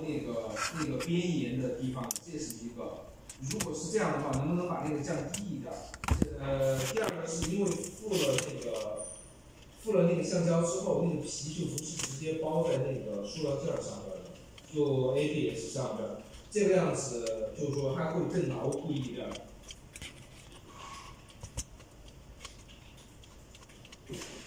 那个边沿的地方，这是一个。如果是这样的话，能不能把那个降低一点？第二个是因为附了那个橡胶之后，那个皮就不是直接包在那个塑料件上边的，就 ABS 上边，这个样子就是说它会更牢固一点。